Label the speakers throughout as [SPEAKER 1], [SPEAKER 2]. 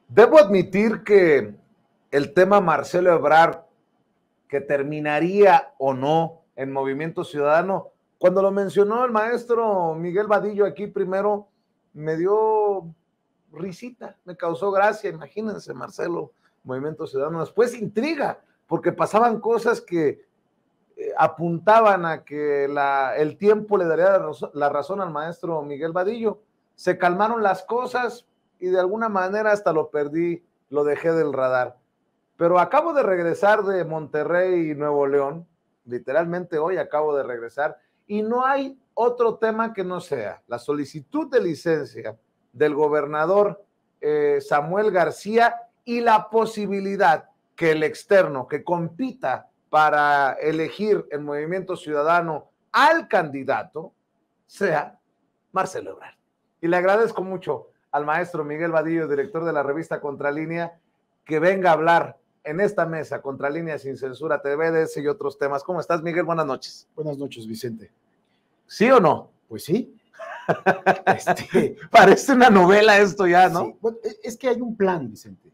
[SPEAKER 1] Debo admitir que el tema Marcelo Ebrard, que terminaría o no en Movimiento Ciudadano, cuando lo mencionó el maestro Miguel Vadillo aquí primero, me dio risita, me causó gracia. Imagínense, Marcelo, Movimiento Ciudadano. Después intriga, porque pasaban cosas que apuntaban a que el tiempo le daría la razón al maestro Miguel Vadillo. Se calmaron las cosas y de alguna manera hasta lo perdí, lo dejé del radar. Pero acabo de regresar de Monterrey, Nuevo León, literalmente hoy acabo de regresar, y no hay otro tema que no sea la solicitud de licencia del gobernador Samuel García y la posibilidad que el externo que compita para elegir el Movimiento Ciudadano al candidato sea Marcelo Ebrard. Y le agradezco mucho al maestro Miguel Vadillo, director de la revista Contralínea, que venga a hablar en esta mesa, Contralínea Sin Censura TV, de ese y otros temas. ¿Cómo estás, Miguel? Buenas noches.
[SPEAKER 2] Buenas noches, Vicente.
[SPEAKER 1] ¿Sí o no?
[SPEAKER 2] Pues sí.
[SPEAKER 1] Parece una novela esto ya, ¿no?
[SPEAKER 2] Sí. Bueno, es que hay un plan, Vicente.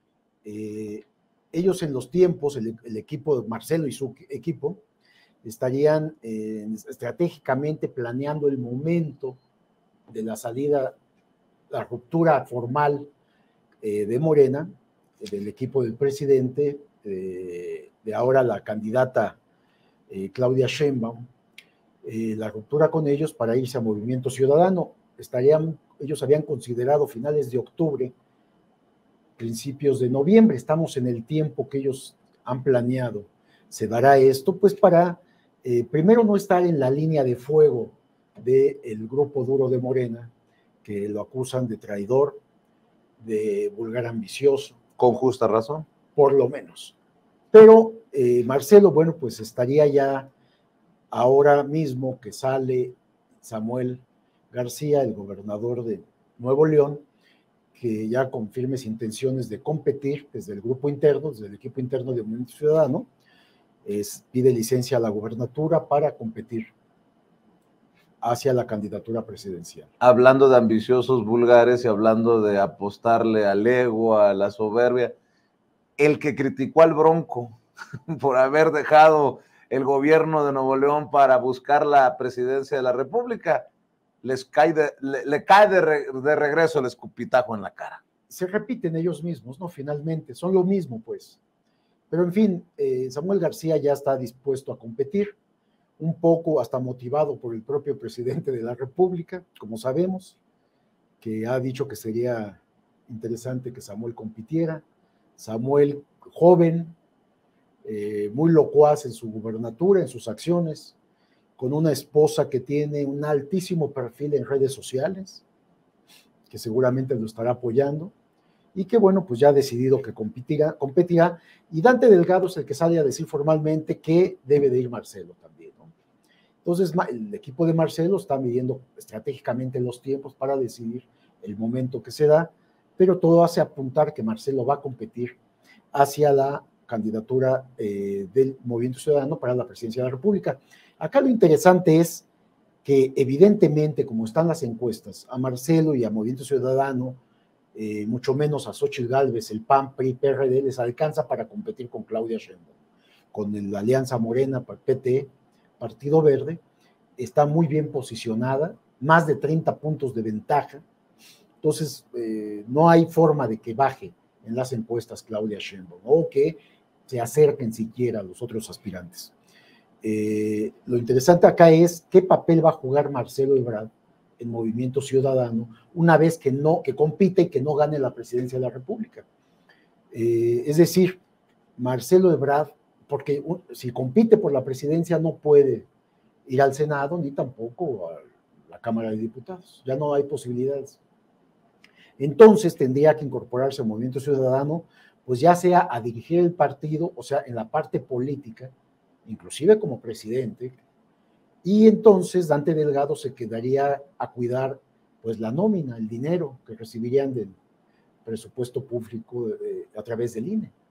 [SPEAKER 2] Ellos en los tiempos, el equipo de Marcelo y su equipo, estarían estratégicamente planeando el momento de la salida, la ruptura formal de Morena, del equipo del presidente, de ahora la candidata Claudia Sheinbaum, la ruptura con ellos para irse a Movimiento Ciudadano. Ellos habían considerado finales de octubre, principios de noviembre. Estamos en el tiempo que ellos han planeado. Se dará esto pues para, primero, no estar en la línea de fuego del grupo duro de Morena, que lo acusan de traidor, de vulgar ambicioso.
[SPEAKER 1] Con justa razón.
[SPEAKER 2] Por lo menos. Pero Marcelo, bueno, pues estaría ya ahora mismo que sale Samuel García, el gobernador de Nuevo León, que ya con firmes intenciones de competir desde el grupo interno, desde el equipo interno de Movimiento Ciudadano, pide licencia a la gubernatura para competir hacia la candidatura presidencial.
[SPEAKER 1] Hablando de ambiciosos vulgares y hablando de apostarle al ego, a la soberbia, el que criticó al Bronco por haber dejado el gobierno de Nuevo León para buscar la presidencia de la República, le cae de regreso el escupitajo en la cara.
[SPEAKER 2] Se repiten ellos mismos, ¿no? Finalmente, son lo mismo, pues. Pero en fin, Samuel García ya está dispuesto a competir, un poco hasta motivado por el propio presidente de la República, como sabemos, que ha dicho que sería interesante que Samuel compitiera. Samuel, joven, muy locuaz en su gubernatura, en sus acciones, con una esposa que tiene un altísimo perfil en redes sociales, que seguramente lo estará apoyando, y que bueno, pues ya ha decidido que competirá, y Dante Delgado es el que sale a decir formalmente que debe de ir Marcelo también, ¿no? Entonces el equipo de Marcelo está midiendo estratégicamente los tiempos para decidir el momento que se da, pero todo hace apuntar que Marcelo va a competir hacia la candidatura del Movimiento Ciudadano para la presidencia de la República. Acá lo interesante es que evidentemente, como están las encuestas, a Marcelo y a Movimiento Ciudadano, mucho menos a Xóchitl Gálvez, el PAN, PRI, PRD, les alcanza para competir con Claudia Sheinbaum, con la Alianza Morena, PT, Partido Verde, está muy bien posicionada, más de 30 puntos de ventaja. Entonces, no hay forma de que baje en las encuestas Claudia Sheinbaum, o que se acerquen siquiera a los otros aspirantes. Lo interesante acá es qué papel va a jugar Marcelo Ebrard en Movimiento Ciudadano una vez que compite y que no gane la presidencia de la República. Es decir, Marcelo Ebrard, porque si compite por la presidencia no puede ir al Senado ni tampoco a la Cámara de Diputados, ya no hay posibilidades. Entonces tendría que incorporarse al Movimiento Ciudadano, pues ya sea a dirigir el partido, o sea, en la parte política, inclusive como presidente, y entonces Dante Delgado se quedaría a cuidar pues la nómina, el dinero que recibirían del presupuesto público a través del INE.